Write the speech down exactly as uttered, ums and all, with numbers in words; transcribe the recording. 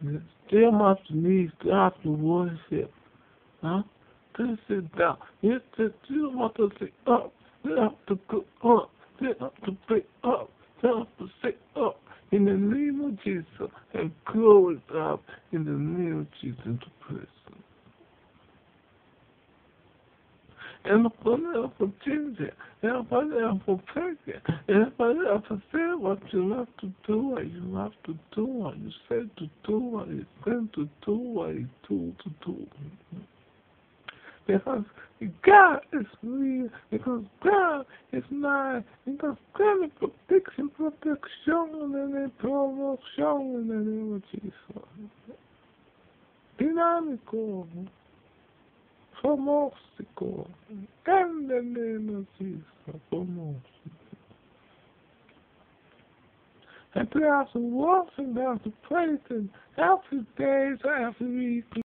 Still must need God to worship. Huh? To sit down. You still want to sit up. You have to go up. You have to pick up. You have to sit up. In the name of Jesus. And glory God in the name of Jesus to person. Anybody else for ginger, anybody else for pregnant, anybody else for say what you have to do, what you have to do, what you said to do, what you said to do, what you told to do. Because God is real, because God is mine, because God is protection, protection, and promotion in the name of Jesus. Dinámico. Famosico. In the name of Jesus. Famosico. And to have to walk and have to praise Him every day, every week.